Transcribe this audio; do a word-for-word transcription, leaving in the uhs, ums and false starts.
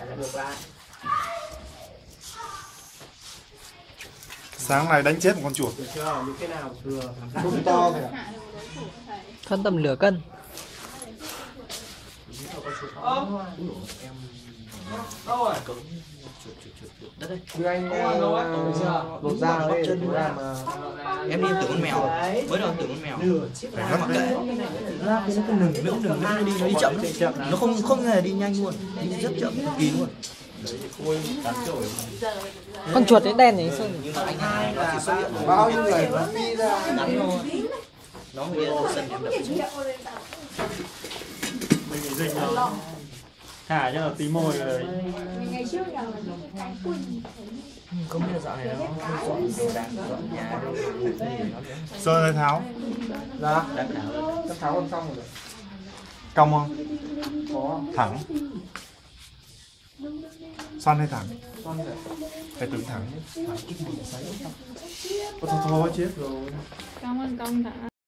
Sáng này đánh chết một con chuột. Không to kìa. Con tầm nửa cân. Như anh lột da đấy, lột da mà Em đi tưởng con mèo, mới đầu tưởng con mèo. Phải mặc kệ. Ra cái nó cứ nừng nững nừng nó đi nó đi chậm lắm. Nó không không hề đi nhanh luôn, đi rất chậm cực kỳ luôn. Con chuột đấy đen nhỉ Sơn? Nhưng mà anh hai là chỉ xuất hiện bao nhiêu người nó đi ra ngắn thôi. Nó mới sân em đập. Mình bị dịch rồi. Thả cho là tí mồi rồi. Ngày trước là cái quỳnh. Không biết là dạo này nó dọn đồ đạc, dọn nhà. Sơn ơi Tháo. ra Đang đảo. chắc tháo con xong rồi. Cong không? Có Thẳng. Xoăn hay thẳng? con này. Phải tưởng thẳng. Thẳng. Thôi thôi chết rồi. Cảm ơn công thả.